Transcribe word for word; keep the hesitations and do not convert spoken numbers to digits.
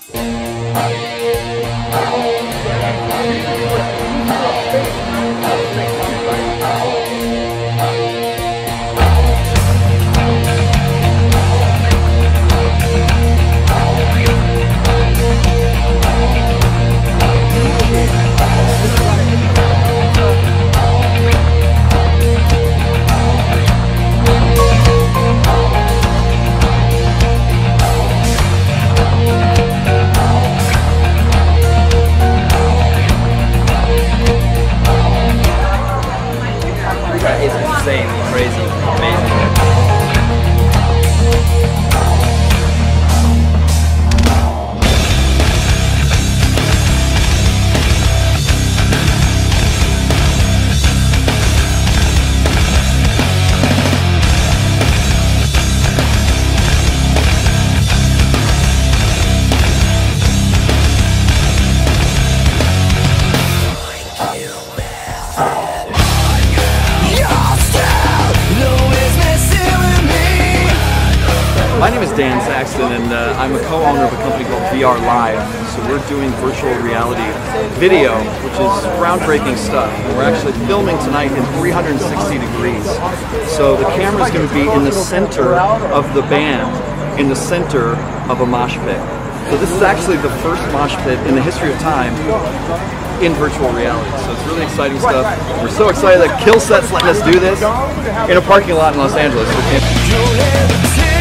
It's insane, crazy, amazing. My name is Dan Saxton, and uh, I'm a co-owner of a company called V R Live. So we're doing virtual reality video, which is groundbreaking stuff. And we're actually filming tonight in three hundred sixty degrees. So the camera is going to be in the center of the band, in the center of a mosh pit. So this is actually the first mosh pit in the history of time in virtual reality. So it's really exciting stuff. We're so excited that Kill Set's letting us do this in a parking lot in Los Angeles.